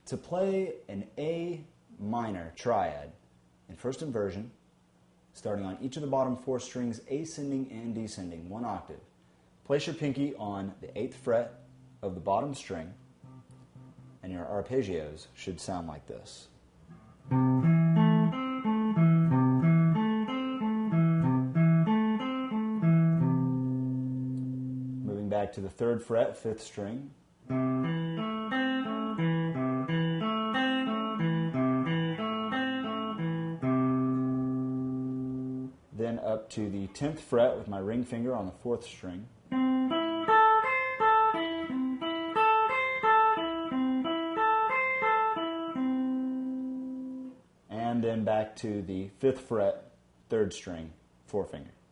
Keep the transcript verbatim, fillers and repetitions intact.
To play an A minor triad in first inversion, starting on each of the bottom four strings, ascending and descending, one octave, place your pinky on the eighth fret of the bottom string, and your arpeggios should sound like this. Moving back to the third fret, fifth string. Then up to the tenth fret with my ring finger on the fourth string. And then back to the fifth fret, third string, four finger.